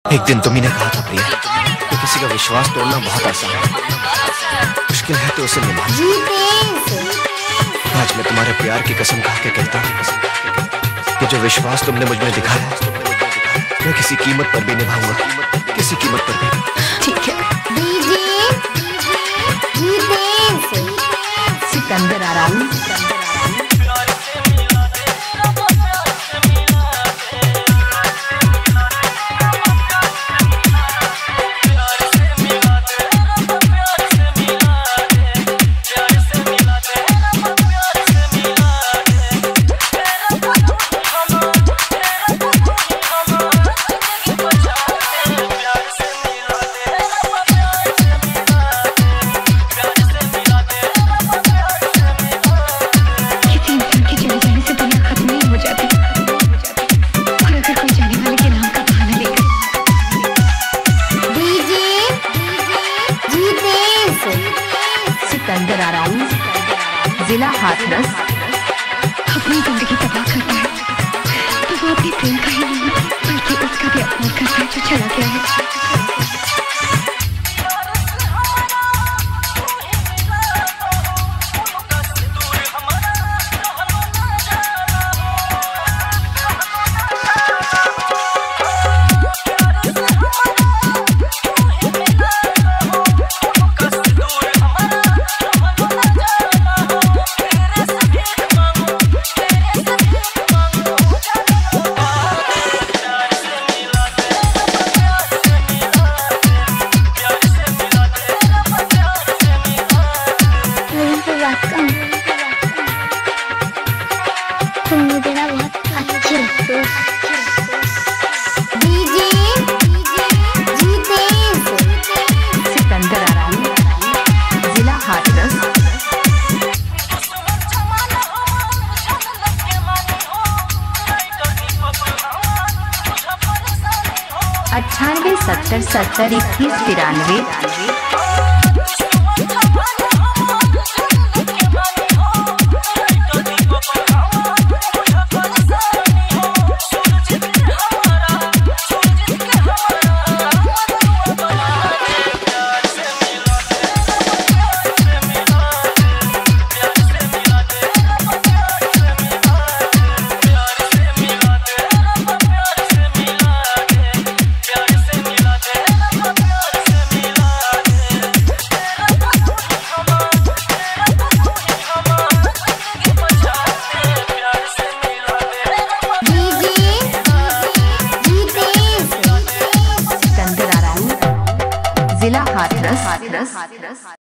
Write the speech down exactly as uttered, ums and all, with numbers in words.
एक दिन तुम ही ने कहा था प्रिया कि किसी का विश्वास तोड़ना बहुत आसान है, मुश्किल है तो उसे निभाना। आज मैं तुम्हारे प्यार की कसम खा के कहता हूँ कि जो विश्वास तुमने मुझ में दिखाया मैं किसी कीमत पर भी निभाऊंगा, किसी कीमत पर भी। ठीक है। सिकंदर आ रहा हूँ। सिकंदर आ रहा हूँ। जिला हाथरस। अपनी जिंदगी तबाह करता है तो वो अपने प्रेम का ही नहीं बल्कि उसका भी अपमान करता है जो चला गया है। तुम मुझे ना बहुत अच्छी लगते हो। सिकंदर आ रहा हूँ। जिला हाथरस। अट्ठानवे सत्तर सत्तर इक्कीस तिरानवे। जिला हाथरस।